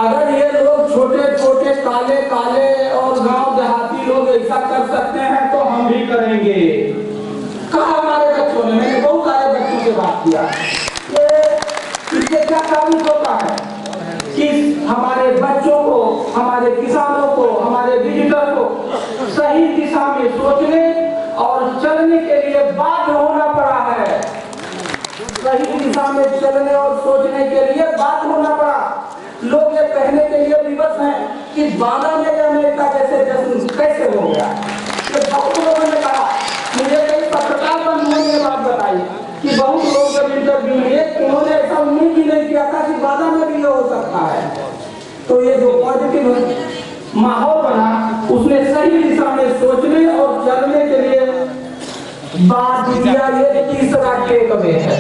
अगर ये लोग छोटे छोटे काले काले और गांव देहाती लोग ऐसा कर सकते हैं तो हम भी करेंगे। कहा हमारे बच्चों ने, मैंने बहुत सारे बच्चों से बात किया, इससे क्या साबित होता है कि हमारे बच्चों को, हमारे किसानों को, हमारे विजिटर को सही दिशा में सोचने और चलने के लिए बाध्य होना पड़ा है। सही दिशा में चलने और सोचने के लिए बाध्य होना पड़ा। लोग ये कहने के लिए विवश हैं कि 12 में अमेरिका जैसे जश्न कैसे हो गया। ये बहुत लोगों ने कहा, मुझे कई पत्रकार बंधुओं ने बात बताई कि बहुत लोग जब इंटरव्यू लिए उन्होंने ऐसा उम्मीद भी नहीं किया था कि 12 में भी ये हो सकता है। तो ये जो पॉजिटिव माहौल बना, उसने सही दिशा में सोचने और चलने के लिए बात दिया। ये तीसरा टेक अवे है।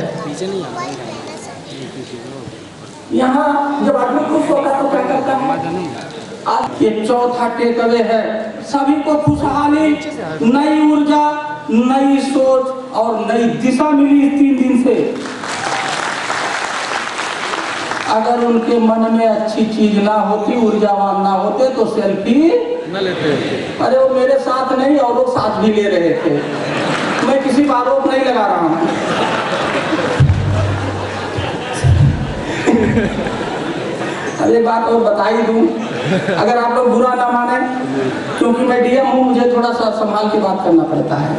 यहाँ जब आदमी खुश होता तो क्या करता है? आज ये चौथा टेक अवे है। सभी को खुशहाली, नई ऊर्जा, नई सोच और नई दिशा मिली 3 दिन से। अगर उनके मन में अच्छी चीज ना होती, ऊर्जावान ना होते तो सेल्फी न लेते। अरे वो मेरे साथ नहीं और लोग साथ भी ले रहे थे। मैं किसी पर आरोप नहीं लगा रहा हूँ। अब एक बात और बता ही दूं, अगर आप लोग बुरा ना माने, क्योंकि मैं डीएम हूँ, मुझे थोड़ा सा संभाल के बात करना पड़ता है।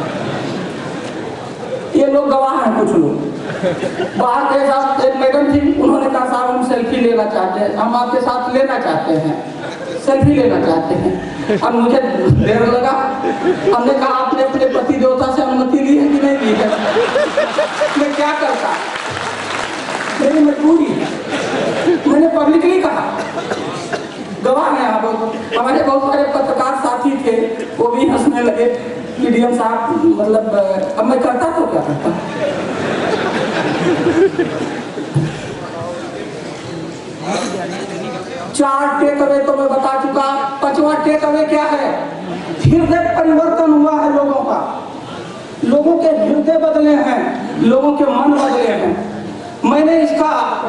ये लोग गवाह हैं, कुछ लोग बाहर के साथ। एक मैडम थी, उन्होंने कहा साहब हम सेल्फी लेना चाहते हैं, हम आपके साथ लेना चाहते हैं, सेल्फी लेना चाहते हैं। अब मुझे देर लगा, हमने कहा आपने अपने पति देवता से अनुमति ली है कि नहीं ली है? मैं क्या करता, मेरी मजबूरी है। मैंने पब्लिकली कहा, गवाह है आप। हमारे बहुत सारे पत्रकार साथी थे, वो भी हंसने लगे कि डीएम साहब, मतलब अब मैं करता तो क्या करता। 4 टेक अवे तो मैं बता चुका। 5वां टेक अवे क्या है? हृदय परिवर्तन हुआ है लोगों का। लोगों के हृदय बदले हैं, लोगों के मन बदले हैं। मैंने इसका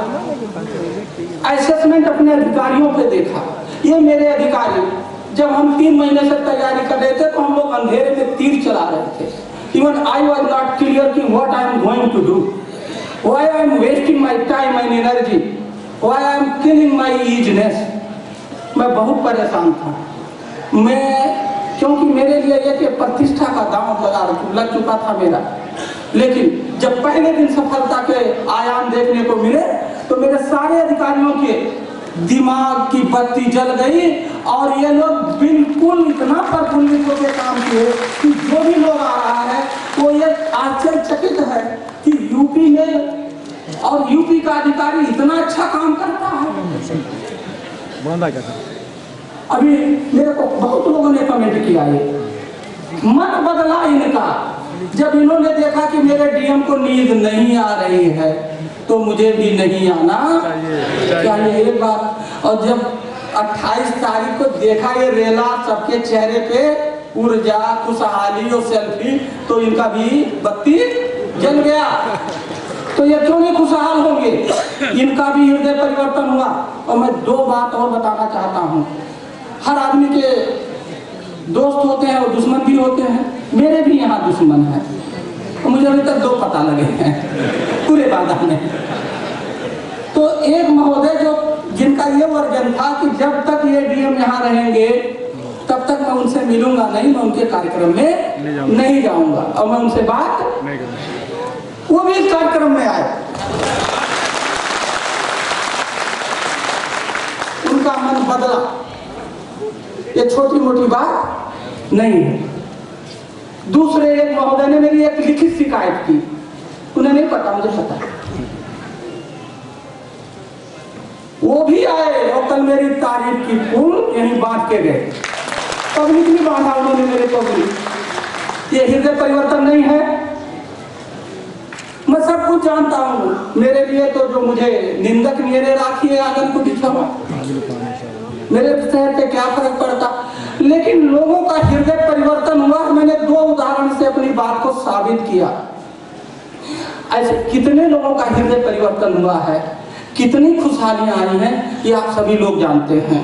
असेसमेंट अपने अधिकारियों पे देखा। ये मेरे अधिकारी, जब हम 3 महीने से तैयारी कर रहे थे तो हम लोग अंधेरे में तीर चला रहे थे। Even I was not clear कि what I am going to do, why I am wasting my time and energy, why I am killing my eagerness। मैं बहुत परेशान था। क्योंकि मेरे लिए एक प्रतिष्ठा का दांव लग चुका था मेरा। लेकिन जब पहले दिन सफलता के आयाम देखने को मिले तो मेरे सारे अधिकारियों के दिमाग की बत्ती जल गई और ये लोग बिल्कुल इतना प्रफुल्लित होकर काम किए कि जो भी लोग आ रहा है वो ये आश्चर्यचकित है कि यूपी में और यूपी का अधिकारी इतना अच्छा काम करता है। अभी मेरे को बहुत लोगों ने कमेंट किया, ये मन बदला इनका। जब इन्होंने देखा कि मेरे डीएम को नींद नहीं आ रही है तो मुझे भी नहीं आना चाहिए। एक बात। और जब 28 तारीख को देखा ये रेला, सबके चेहरे पे ऊर्जा, खुशहाली और सेल्फी, तो इनका भी बत्ती जल गया। तो ये क्यों नहीं खुशहाल होंगे? इनका भी हृदय परिवर्तन हुआ। और मैं 2 बात और बताना चाहता हूँ। हर आदमी के दोस्त होते हैं और दुश्मन भी होते हैं। मेरे भी यहाँ दुश्मन है, मुझे अभी तक 2 पता लगे हैं पूरे बाधा में। तो एक महोदय जो जिनका ये वर्जन था कि जब तक ये डीएम यहाँ रहेंगे तब तक मैं उनसे मिलूंगा नहीं, मैं उनके कार्यक्रम में नहीं जाऊंगा और मैं उनसे बात नहीं करूंगा। वो भी इस कार्यक्रम में आए। उनका मन बदला। ये छोटी मोटी बात नहीं है। दूसरे एक महोदय ने मेरी एक लिखित शिकायत की, उन्हें नहीं पता, मुझे पता। वो भी आए और कल मेरी तारीफ की फूल यहीं बांट के गए। पब्लिक नहीं बांधा उन्होंने मेरे पब्लिक। ये हृदय परिवर्तन नहीं है। मैं सब कुछ जानता हूँ। मेरे लिए तो जो मुझे निंदक मेरे राखिए आंगन को बिछावा, मेरे शहर पे क्या फर्क पड़ता। लेकिन लोगों का हृदय परिवर्तन हुआ। मैंने 2 उदाहरण से अपनी बात को साबित किया। ऐसे कितने लोगों का हृदय परिवर्तन हुआ है कितनी खुशहालियां आई हैं ये आप सभी लोग जानते हैं।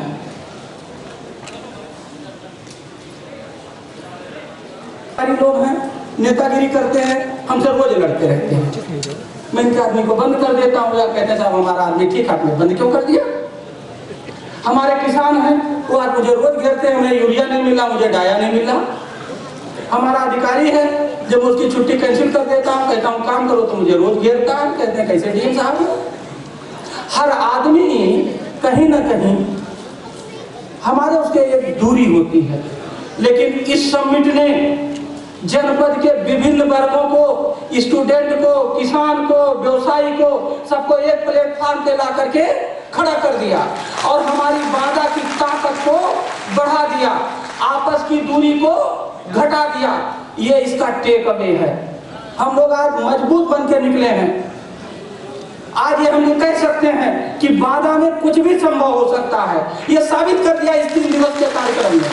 लोग हैं नेतागिरी करते हैं, हमसे रोज लड़ते रहते हैं। मैं इनके आदमी को बंद कर देता हूँ, या कहते हैं साहब हमारा आदमी ठीक, आपने बंद क्यों कर दिया? हमारे किसान हैं वो आज मुझे रोज घेरते हैं, मुझे यूरिया नहीं मिला, मुझे डाया नहीं मिला। हमारा अधिकारी है जब उसकी छुट्टी कैंसिल कर देता हूँ, कहता हूँ काम करो, तो मुझे रोज घेरता है, कहते हैं कैसे डीएम साहब। हर आदमी कहीं ना कहीं हमारे उसके एक दूरी होती है, लेकिन इस समिट ने जनपद के विभिन्न वर्गों को, स्टूडेंट को, किसान को, व्यवसायी को, सबको एक प्लेटफॉर्म पे ला करके खड़ा कर दिया और हमारी बाधा की ताकत को बढ़ा दिया, आपस की दूरी को घटा दिया। ये इसका टेक अवे है। हम लोग आज मजबूत बन के निकले हैं। आज ये हम कह सकते हैं कि बाधा में कुछ भी संभव हो सकता है। ये साबित कर दिया इस 3 दिवस के कार्यक्रम में।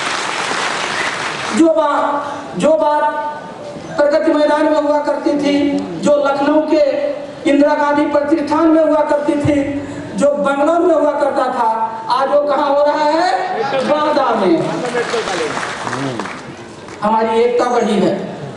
जो बात प्रगति मैदान में हुआ करती थी, जो लखनऊ के इंदिरा गांधी प्रतिष्ठान में हुआ करती थी, जो बेंगलोर में हुआ करता था, आज वो कहाँ हो रहा है? बांदा में। हमारी एकता बढ़ी है।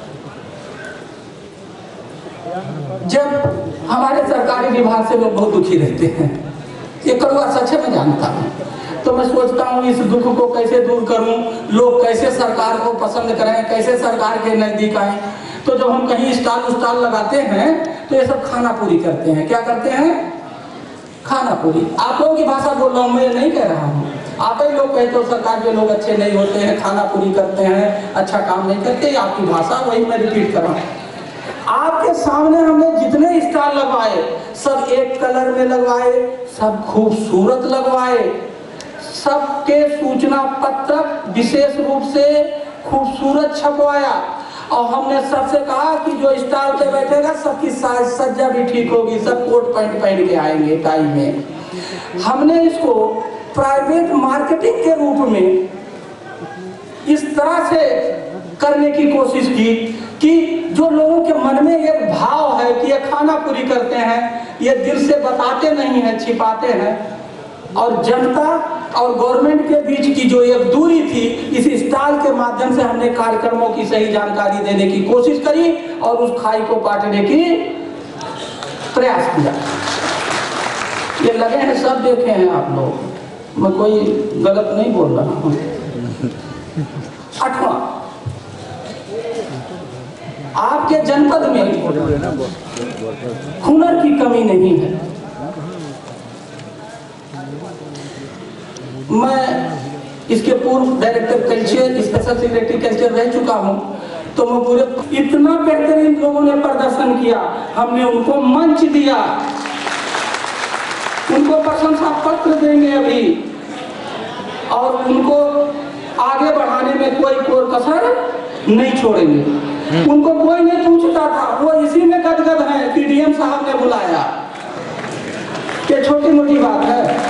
जब हमारे सरकारी विभाग से लोग बहुत दुखी रहते हैं, ये कड़वा सच है, मैं जानता हूँ, तो मैं सोचता हूँ इस दुख को कैसे दूर करूँ, लोग कैसे सरकार को पसंद करें, कैसे सरकार के नजदीक आए। तो जब हम कहीं स्टॉल लगाते हैं तो ये सब खाना पूरी करते हैं। क्या करते हैं? खाना पूरी। आप लोगों की भाषा बोल रहा हूँ, मैं नहीं कह रहा हूँ। आप ही लोग कहते हो सरकार के लोग अच्छे नहीं होते हैं, खाना पूरी करते हैं, अच्छा काम नहीं करते, आपकी भाषा, वही मैं रिपीट कर रहा हूँ। आपके सामने हमने जितने स्टॉल लगवाए सब एक कलर में लगवाए, सब खूबसूरत लगवाए, सबके सूचना पत्रक विशेष रूप से खूबसूरत छपवाया और हमने सबसे कहा कि जो स्टॉल पे बैठेगा सबकी साज सज्जा भी ठीक होगी, सब कोट पैंट पहन के आएंगे टाई में। हमने इसको प्राइवेट मार्केटिंग के रूप में इस तरह से करने की कोशिश की कि जो लोगों के मन में एक भाव है कि ये खाना पूरी करते हैं, ये दिल से बताते नहीं हैं, छिपाते हैं, और जनता और गवर्नमेंट के बीच की जो एक दूरी थी, इस स्टॉल के माध्यम से हमने कार्यक्रमों की सही जानकारी देने की कोशिश करी और उस खाई को काटने की प्रयास किया। ये लगे हैं, सब देखे हैं आप लोग, मैं कोई गलत नहीं बोल रहा हूँ। 8वां, आपके जनपद में हुनर की कमी नहीं है। मैं इसके पूर्व director culture, special secretary culture रह चुका हूं, तो मैं पूरे इतना बेहतरीन लोगों ने प्रदर्शन किया, हमने उनको मंच दिया, उनको प्रशंसा पत्र देंगे अभी, और उनको आगे बढ़ाने में कोई कसर नहीं छोड़ेंगे। उनको कोई नहीं पूछता था, वो इसी में गदगद है कि डीएम साहब ने बुलाया। ये छोटी मोटी बात है।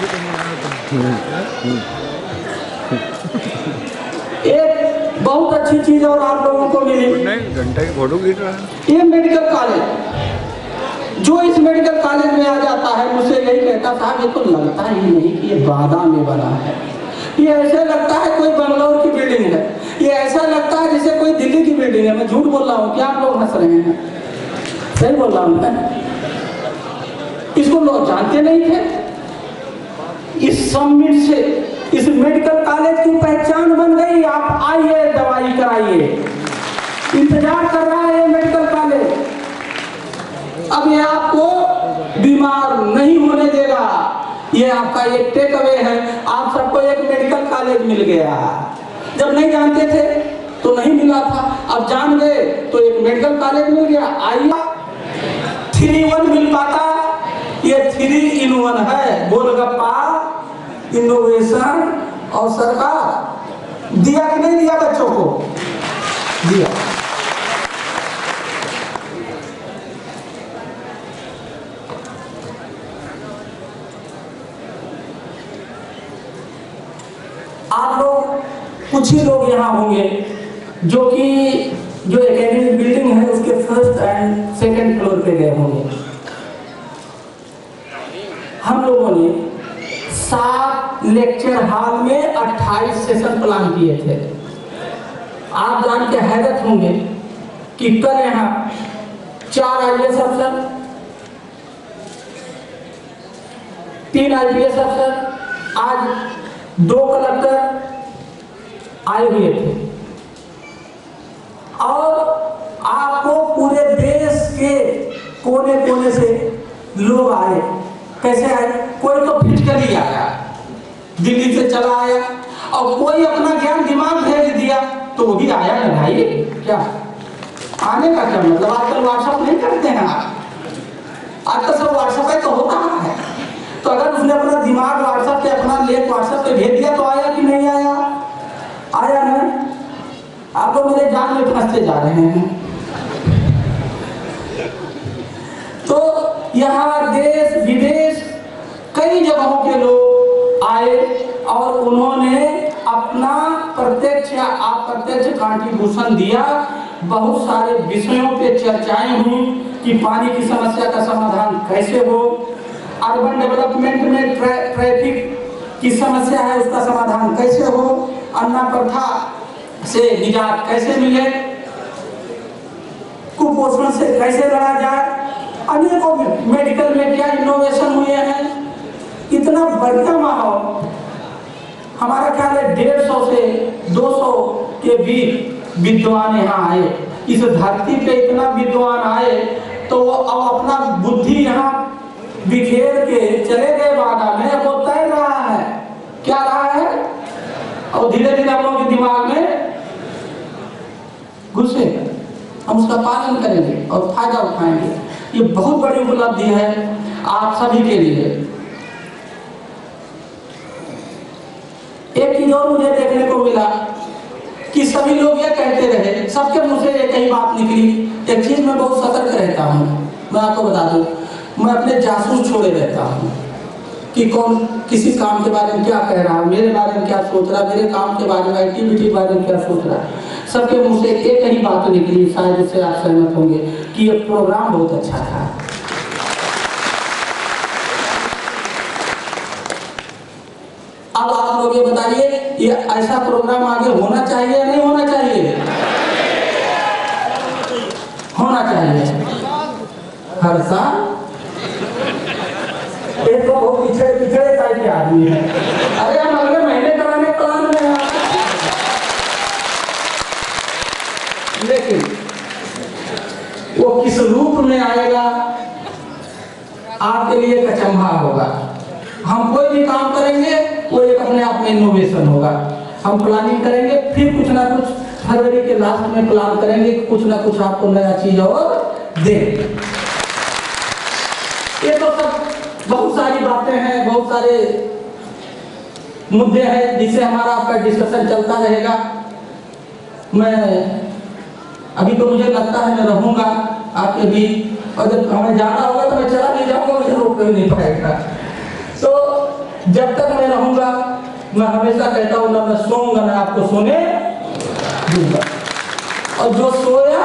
एक बहुत अच्छी चीज और आप लोगों को मिली, घंटा की फोटो खींच रहा है। ये मेडिकल कॉलेज, जो इस मेडिकल कॉलेज में आ जाता है मुझसे यही कहता था, ये तो लगता ही नहीं कि ये बांदा में बना है, ये ऐसा लगता है कोई बंगलौर की बिल्डिंग है, ये ऐसा लगता है जैसे कोई दिल्ली की बिल्डिंग है। मैं झूठ बोल रहा हूँ क्या? आप लोग हंस रहे हैं, सही बोल रहा हूँ मैं। इसको लोग जानते नहीं थे। इस समिट से इस मेडिकल कॉलेज की पहचान बन गई। आप आइए, दवाई कराइए, इंतजार कर रहा है मेडिकल कॉलेज। अब ये आपको बीमार नहीं होने देगा, ये आपका एक टेक अवे है। आप सबको एक मेडिकल कॉलेज मिल गया। जब नहीं जानते थे तो नहीं मिला था, अब जान गए तो एक मेडिकल कॉलेज मिल गया। आइए, 3 in 1 मिल पाता, ये 3 in 1 है। गोलगप्पा, इनोवेशन और सरकार। दिया कि नहीं दिया बच्चों को? दिया। आप लोग कुछ ही लोग यहाँ होंगे जो कि जो एकेडमिक बिल्डिंग है उसके 1st and 2nd फ्लोर पे गए होंगे। लोगों ने 7 लेक्चर हॉल में 28 सेशन प्लान किए थे। आप जान के हैरत होंगे कि कल यहाँ 4 IAS अफसर, 3 IPS अफसर, आज 2 कलेक्टर आए हुए थे। और आपको पूरे देश के कोने कोने से लोग आए। कैसे आए? कोई तो फिजिकली आया, दिल्ली से चला आया, और कोई अपना ज्ञान दिमाग भेज दिया तो वो भी आया ना भाई। क्या आने का क्या मतलब? आजकल व्हाट्सएप नहीं करते हैं आप, आजकल सब व्हाट्सएप पे तो होता है। तो अगर उसने अपना दिमाग व्हाट्सएप पे, अपना लेख व्हाट्सएप पे भेज दिया तो आया कि नहीं आया? आया ना। आप लोग मेरे जान में फंसते जा रहे हैं। तो यहाँ देश विदेश कई जगहों के लोग आए और उन्होंने अपना प्रत्यक्ष या अप्रत्यक्ष कंट्रीब्यूशन दिया। बहुत सारे विषयों पे चर्चाएं हुई कि पानी की समस्या का समाधान कैसे हो, अर्बन डेवलपमेंट में ट्रैफिक की समस्या है उसका समाधान कैसे हो, अन्ना प्रथा से निजात कैसे मिले, कुपोषण से कैसे लड़ा जाए, अनेकों मेडिकल में क्या इनोवेशन हुए हैं। इतना बढ़िया माहौल। हमारा ख्याल है 150 से 200 के बीच विद्वान यहाँ आए। इस धरती पे इतना विद्वान आए तो वो अब अपना बुद्धि यहाँ बिखेर के चले गए बागा में। वो तैर रहा है, क्या रहा है, और धीरे धीरे हम लोगों के दिमाग में घुसेगा। हम उसका पालन करेंगे और फायदा उठाएंगे। ये बहुत बड़ी उपलब्धि है आप सभी के लिए। एक चीज और मुझे देखने को मिला कि सभी लोग ये कहते रहे, सबके मुंह से एक ही बात निकली। एक चीज मैं बहुत सतर्क रहता हूँ, मैं आपको बता दूं, मैं अपने जासूस छोड़े रहता हूँ कि कौन किसी काम के बारे में क्या कह रहा है, मेरे बारे में क्या सोच रहा है, मेरे काम के बारे में, एक्टिविटी के बारे में क्या सोच रहा है। सबके मुंह से एक ही बात निकली, शायद उससे आप सहमत होंगे, कि ये प्रोग्राम बहुत अच्छा था। अब आप लोग ये बताइए, ये ऐसा प्रोग्राम आगे होना चाहिए या नहीं होना चाहिए? होना चाहिए हर साल। एक तो बहुत पिछड़े टाइप के आदमी है। अरे हम अगले महीने कराने प्लान में हैं, लेकिन वो किस रूप में आएगा आपके लिए कचंभा होगा। हम कोई भी काम करेंगे वो एक अपने आप में इनोवेशन होगा। हम प्लानिंग करेंगे, फिर कुछ ना कुछ फरवरी के लास्ट में प्लान करेंगे, कुछ ना कुछ आपको नया चीज और दे। ये तो सब बहुत सारी बातें हैं, बहुत सारे मुद्दे हैं जिससे हमारा आपका डिस्कशन चलता रहेगा। मैं अभी तो मुझे लगता है मैं रहूंगा आपके बीच, और जब हमें जाना होगा तो मैं चला नहीं जाऊंगा, मुझे रोक नहीं पाएगा। तो जब तक मैं रहूंगा मैं हमेशा कहता हूँ ना मैं सोऊंगा ना आपको सोने दूंगा। और जो सोया,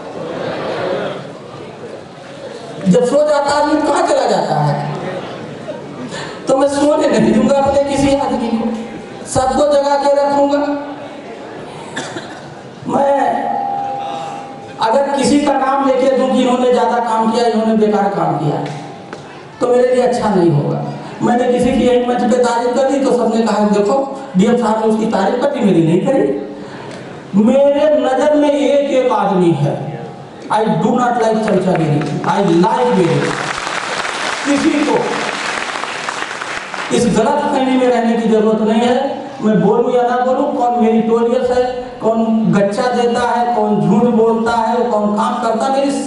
जब सो जाता है आदमी कहाँ चला जाता है, तो मैं सोने नहीं दूंगा अपने किसी आदमी को, सबको जगा के रखूंगा। मैं अगर किसी का नाम लेके दूं कि इन्होंने ज्यादा काम किया, इन्होंने बेकार काम किया, तो मेरे लिए अच्छा नहीं होगा। मैंने किसी की एक मंच पे तारीफ कर दी तो सबने कहा देखो डीएम साहब ने उसकी तारीफ कर दी, मेरी नहीं करी। मेरे नजर में एक आदमी है, आई डू नॉट लाइक चमचागिरी, आई लाइक मेरे। किसी को इस गलत फहमी में रहने की जरूरत नहीं है। मैं बोलूं या ना बोलूं, कौन मेरिटोरियस है, कौन गच्चा देता है, कौन झूठ बोलता है, कौन काम करता है, मेरी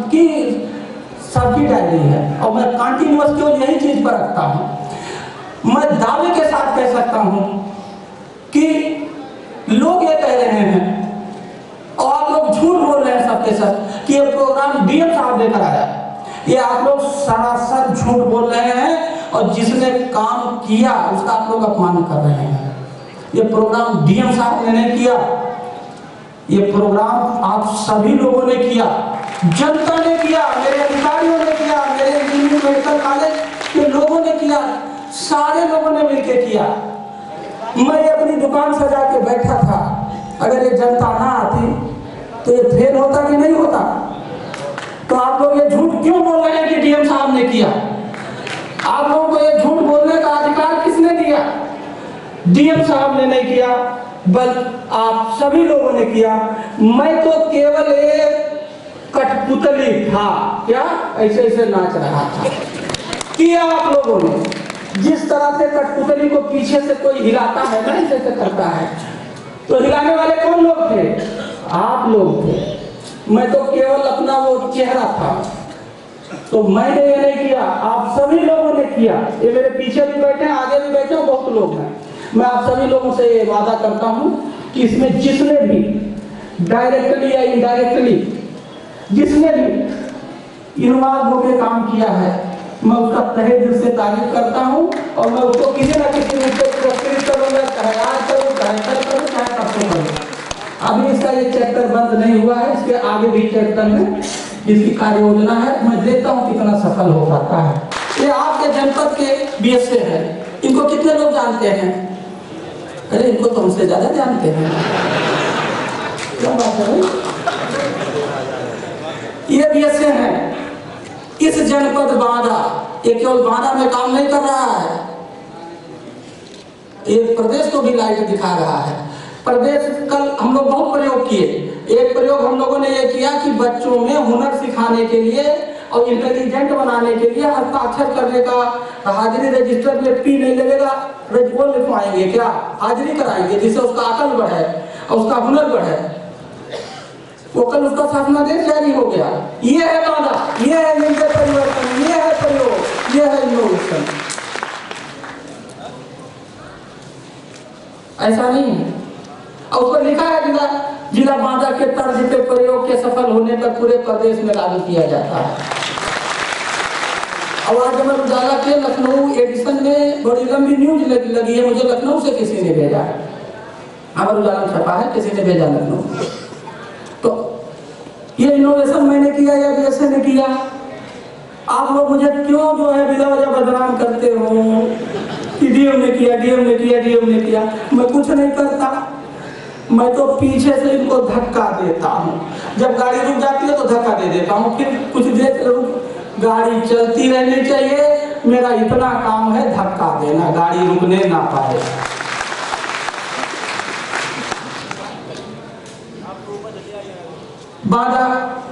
सबकी डायरी है। और मैं कंटिन्यूअस केवल यही चीज पर रखता हूं। मैं दावे के साथ कह सकता हूं कि लोग ये कह रहे हैं और आप लोग झूठ बोल रहे हैं सबके साथ कि ये प्रोग्राम डीएम साहब लेकर आया। ये आप लोग सरासर झूठ बोल रहे हैं और जिसने काम किया उसका आप लोग अपमान कर रहे हैं। ये प्रोग्राम डीएम साहब ने नहीं किया, ये प्रोग्राम आप सभी लोगों ने किया, जनता ने किया, मेरे अधिकारियों ने किया, मेरे इंजीनियरिंग मेडिकल कॉलेज के लोगों ने किया। सारे लोगों ने मिलकर किया। मैं अपनी दुकान सजा के बैठा था, अगर ये जनता ना आती तो ये फेल होता कि नहीं होता? तो आप लोग ये झूठ क्यों बोल रहे हैं कि डीएम साहब ने किया? आप लोगों को ये झूठ बोलने का अधिकार किसने दिया? डीएम साहब ने नहीं किया, बल्कि आप सभी लोगों ने किया। मैं तो केवल एक कठपुतली था, क्या ऐसे ऐसे नाच रहा था। किया आप लोगों ने। जिस तरह से कठपुतली को पीछे से कोई हिलाता है ना, ऐसे ऐसे करता है, तो हिलाने वाले कौन लोग थे? आप लोग थे। मैं तो केवल अपना वो चेहरा था। तो मैंने ये नहीं किया, आप सभी लोगों ने किया। ये मेरे पीछे भी बैठे हैं, आगे भी बैठे हैं, बहुत लोग हैं। मैं आप सभी लोगों से ये वादा करता हूं कि इसमें जिसने भी डायरेक्टली या इनडायरेक्टली जिसने भी इन्वॉल्व होकर काम किया है, मैं उसका तहे दिल से तारीफ करता हूं और मैं उसको किसी न किसी रूप से पुरस्कृत करूंगा, चाहे आज करूं, चाहे कल करूं, चाहे परसों करूं। अभी इसका ये चैप्टर बंद नहीं हुआ है, इसके आगे भी चैप्टर में जिसकी कार्य योजना है, मैं देखता हूँ कितना सफल हो पाता है। ये आपके जनपद के बीएसए है, इनको कितने लोग जानते हैं? अरे इनको तो हमसे ज्यादा जानते हैं। क्या बात है? ये बीएसए है इस जनपद बांदा। ये केवल बांदा में काम नहीं कर रहा है, ये प्रदेश को भी लाइट दिखा रहा है। प्रदेश कल हम लोग बहुत प्रयोग किए। एक प्रयोग हम लोगों ने ये किया कि बच्चों में हुनर सिखाने के लिए और इंटेलिजेंट बनाने के लिए हस्ताक्षर करने का हाजिरी रजिस्टर में पी नहीं लगेगा, वो लिखवाएंगे, क्या हाजिरी कराएंगे, जिससे उसका अकल बढ़े और उसका हुनर बढ़े। वो कल उसका शासनादेश जारी हो गया। ये है वादा, ये है निर्णय परिवर्तन, ये है प्रयोग, ये है इनोवेशन। ऐसा नहीं है। और उस पर लिखा है जिला बांदा के तर्ज पे प्रयोग के सफल होने पर पूरे प्रदेश में लागू किया जाता है। और आज अमर उजाला के लखनऊ एडिशन में बड़ी लंबी न्यूज लगी है, मुझे लखनऊ से किसी ने भेजा है। अमर उजाला छपा है, किसी ने भेजा लखनऊ। तो ये इनोवेशन मैंने किया या बीएसए ने किया? आप लोग मुझे क्यों जो है बिला वजह बदनाम करते हो कि डीएम ने किया, डीएम ने किया, डीएम ने किया? मैं कुछ नहीं करता, मैं तो पीछे से इनको धक्का देता हूँ। जब गाड़ी रुक जाती है तो धक्का दे देता हूँ, फिर कुछ देर गाड़ी चलती रहनी चाहिए। मेरा इतना काम है धक्का देना, गाड़ी रुकने ना पाए। बांदा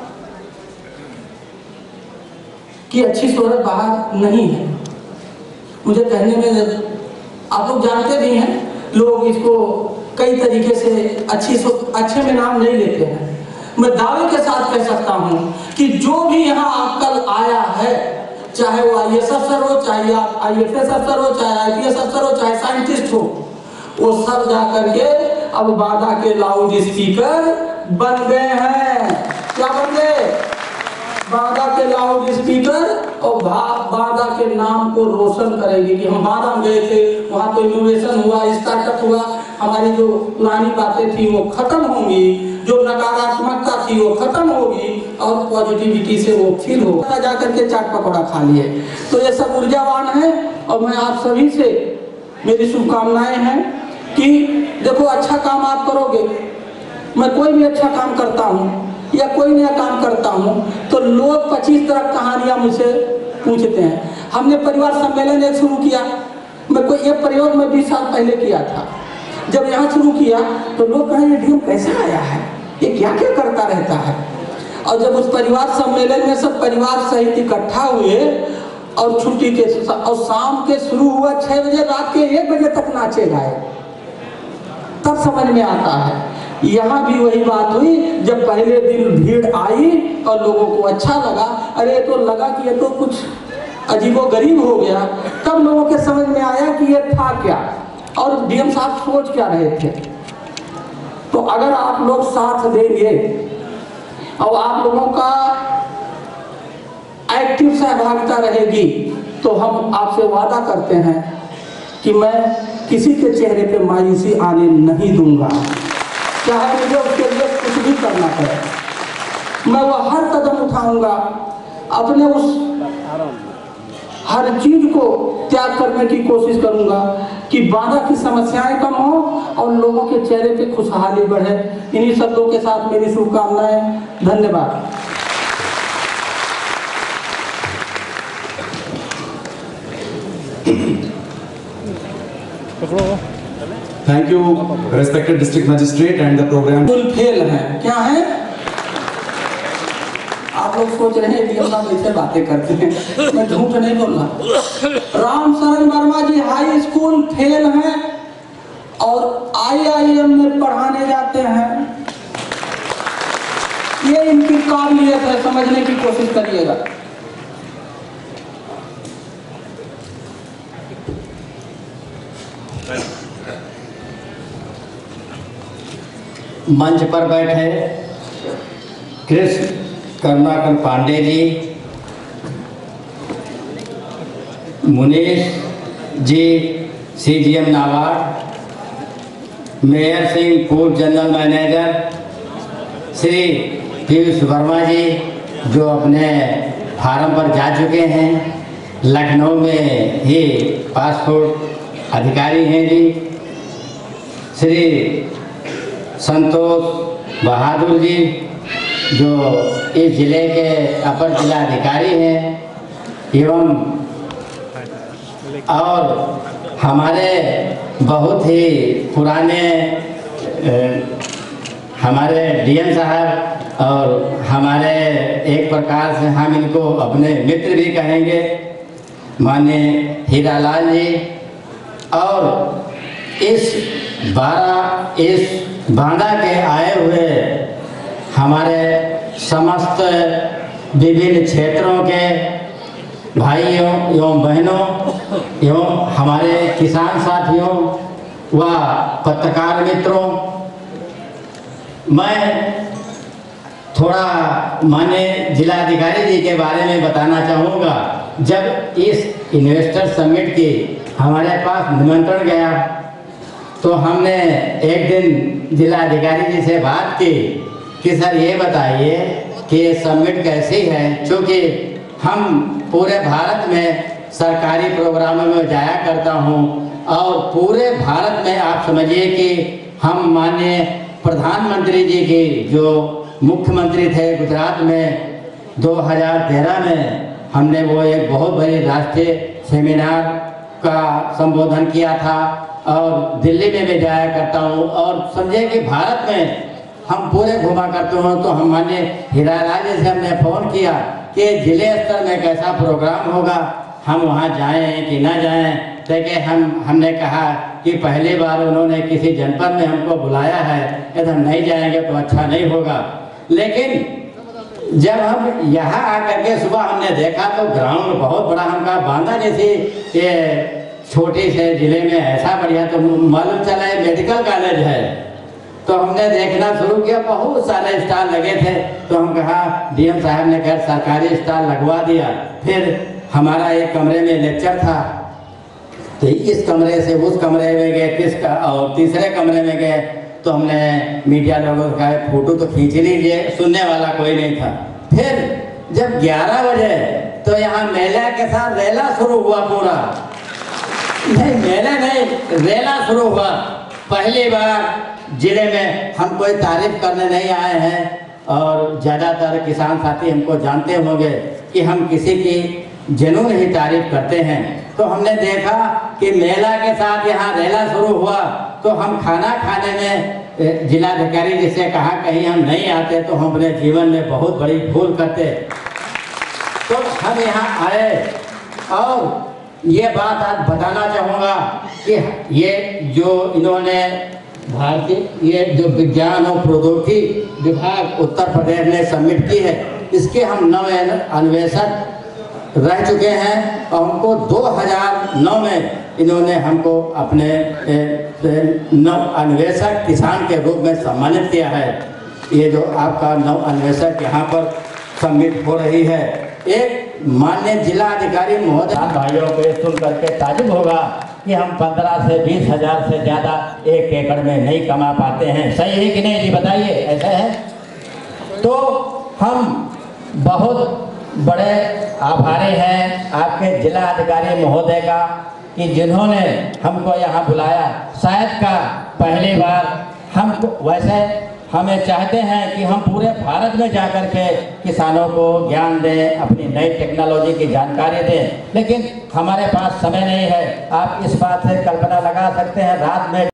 की अच्छी शोहरत बाहर नहीं है। मुझे कहने में आप लोग जानते भी हैं, लोग इसको कई तरीके से अच्छे में नाम नहीं लेते हैं। मैं दावे के साथ कह सकता हूं कि जो भी यहाँ कल आया है, चाहे वो आईएएस अफसर हो, चाहे आईएफएस अफसर हो, चाहे आईपीएस अफसर हो, चाहे साइंटिस्ट हो, वो सब जाकर के अब बांदा के लाउड स्पीकर बन गए हैं। क्या बन गए? बांदा के लाउड स्पीकर, और बांदा के नाम को रोशन करेंगे कि हम बांदा गए थे, वहां तो इनोवेशन हुआ, स्टार्टअप हुआ, हमारी जो पुरानी बातें थी वो खत्म होंगी, जो नकारात्मकता थी वो खत्म होगी और पॉजिटिविटी से वो फील होगा। जाकर के चाट पकौड़ा खा लिए। तो ये सब ऊर्जावान है और मैं आप सभी से मेरी शुभकामनाएं हैं कि देखो अच्छा काम आप करोगे। मैं कोई भी अच्छा काम करता हूँ या कोई नया काम करता हूँ तो लोग 25 तरह कहानियां मुझसे पूछते हैं। हमने परिवार सम्मेलन एक शुरू किया, मैं कोई ये प्रयोग में 20 साल पहले किया था। जब यहाँ शुरू किया तो लोग कहें ये डीएम कैसे आया है, ये क्या क्या करता रहता है। और जब उस परिवार सम्मेलन में सब परिवार सहित इकट्ठा हुए और छुट्टी के और शाम के शुरू हुआ 6 बजे, रात के 1 बजे तक नाचे गाए, तब समझ में आता है। यहाँ भी वही बात हुई, जब पहले दिन भीड़ आई और लोगों को अच्छा लगा, अरे तो लगा कि ये तो कुछ अजीबोगरीब हो गया, तब लोगों के समझ में आया कि ये था क्या और डीएम साहब सोच क्या रहे थे। तो अगर आप लोग साथ देंगे और आप लोगों का एक्टिव सहभागिता रहेगी तो हम आपसे वादा करते हैं कि मैं किसी के चेहरे पे मायूसी आने नहीं दूंगा, चाहे मुझे उसके लिए कुछ भी करना पड़े। मैं वो हर कदम उठाऊंगा अपने उस हर चीज को त्याग करने की कोशिश करूंगा कि बांदा की समस्याएं कम हो और लोगों के चेहरे पे खुशहाली बढ़े। इन्हीं शब्दों के साथ मेरी शुभकामनाएं। धन्यवाद। Thank you, respected district magistrate and the program. Full fail है क्या है? आप लोग सोच रहे हैं कि हम ऐसे बातें करते हैं, मैं झूठ नहीं बोल रहा। Ram Sharan Verma ji high school fail हैं और IIM में पढ़ाने जाते हैं। ये इनकी काबिलियत है, समझने की कोशिश करिएगा। मंच पर बैठे कृष्ण करुणाकर पांडे जी, मुनीश जी CGM नाबार्ड, मेयर सिंह पूर्व जनरल मैनेजर, श्री पीयूष वर्मा जी जो अपने फार्म पर जा चुके हैं, लखनऊ में ही पासपोर्ट अधिकारी हैं जी, श्री संतोष बहादुर जी जो इस जिले के अपर जिला अधिकारी हैं, एवं और हमारे बहुत ही पुराने हमारे DM साहब और हमारे एक प्रकार से हम इनको अपने मित्र भी कहेंगे, माननीय हीरालाल जी, और इस बांदा के आए हुए हमारे समस्त विभिन्न क्षेत्रों के भाइयों एवं बहनों एवं हमारे किसान साथियों व पत्रकार मित्रों, मैं थोड़ा माननीय जिलाधिकारी जी के बारे में बताना चाहूँगा। जब इस इन्वेस्टर समिट की हमारे पास निमंत्रण गया तो हमने एक दिन जिलाधिकारी जी से बात की कि सर ये बताइए कि ये समिट कैसी है, क्योंकि हम पूरे भारत में सरकारी प्रोग्रामों में जाया करता हूँ और पूरे भारत में आप समझिए कि हम माननीय प्रधानमंत्री जी की जो मुख्यमंत्री थे गुजरात में 2013 में हमने वो एक बहुत बड़ी राष्ट्रीय सेमिनार का संबोधन किया था और दिल्ली में भी जाया करता हूँ और समझे कि भारत में हम पूरे घुमा करते हो। तो हम माननीय हीरालाल जी से हमने फ़ोन किया कि जिले स्तर में कैसा प्रोग्राम होगा, हम वहाँ जाएं कि ना जाएं। देखिए हमने कहा कि पहली बार उन्होंने किसी जनपद में हमको बुलाया है, यदि हम नहीं जाएंगे तो अच्छा नहीं होगा। लेकिन जब हम यहाँ आकर के सुबह हमने देखा तो ग्राउंड बहुत बड़ा, हमका बांदा जैसी ये छोटे से जिले में ऐसा बढ़िया, तो मालूम चला है मेडिकल कॉलेज है। तो हमने देखना शुरू किया, बहुत सारे स्टॉल लगे थे। तो हम कहा DM साहब ने कहा सरकारी स्टॉल लगवा दिया। फिर हमारा एक कमरे में लेक्चर था, तो इस कमरे से उस कमरे में गए, और तीसरे कमरे में गए तो हमने मीडिया लोगों को कहा फोटो तो खींच लीजिए, सुनने वाला कोई नहीं था। फिर जब 11 बजे तो यहाँ मेला के साथ रेला शुरू हुआ, पूरा नहीं मेला नहीं रेला शुरू हुआ। पहली बार जिले में हम कोई तारीफ करने नहीं आए हैं और ज़्यादातर किसान साथी हमको जानते होंगे कि हम किसी की जुनून ही तारीफ करते हैं। तो हमने देखा कि मेला के साथ यहाँ रेला शुरू हुआ, तो हम खाना खाने में जिलाधिकारी जी से कहा कहीं हम नहीं आते तो हम अपने जीवन में बहुत बड़ी भूल करते। तो हम यहाँ आए और ये बात आज बताना चाहूँगा कि ये जो इन्होंने भारतीय ये जो विज्ञान और प्रौद्योगिकी विभाग उत्तर प्रदेश ने सबमिट की है, इसके हम नव अन्वेषक रह चुके हैं और हमको 2009 में इन्होंने हमको अपने नव अन्वेषक किसान के रूप में सम्मानित किया है। ये जो आपका नव अन्वेषक यहाँ पर सबमिट हो रही है, एक माननीय जिला अधिकारी महोदय भाइयों को सुन करके ताजुब होगा कि हम 15 से 20 हज़ार से ज़्यादा 1 एकड़ में नहीं कमा पाते हैं। सही है कि नहीं जी, बताइए ऐसा है? तो हम बहुत बड़े आभारी हैं आपके जिला अधिकारी महोदय का कि जिन्होंने हमको यहाँ बुलाया। शायद का पहली बार हमको, वैसे हमें चाहते हैं कि हम पूरे भारत में जाकर के किसानों को ज्ञान दें, अपनी नई टेक्नोलॉजी की जानकारी दें, लेकिन हमारे पास समय नहीं है। आप इस बात से कल्पना लगा सकते हैं रात में